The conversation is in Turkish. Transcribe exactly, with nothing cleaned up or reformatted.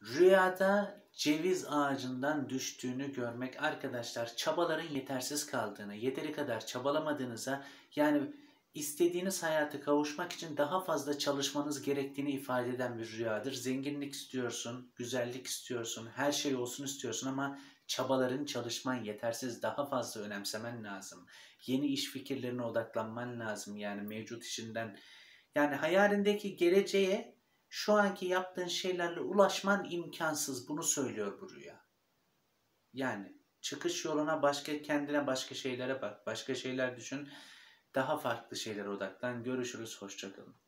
Rüyada ceviz ağacından düştüğünü görmek arkadaşlar çabaların yetersiz kaldığını, yeteri kadar çabalamadığınıza yani istediğiniz hayata kavuşmak için daha fazla çalışmanız gerektiğini ifade eden bir rüyadır. Zenginlik istiyorsun, güzellik istiyorsun, her şey olsun istiyorsun ama çabaların, çalışman yetersiz. Daha fazla önemsemen lazım. Yeni iş fikirlerine odaklanman lazım yani mevcut işinden. Yani hayalindeki geleceğe şu anki yaptığın şeylerle ulaşman imkansız. Bunu söylüyor bu rüya. Yani çıkış yoluna başka, kendine başka şeylere bak. Başka şeyler düşün. Daha farklı şeylere odaklan. Görüşürüz. Hoşça kalın.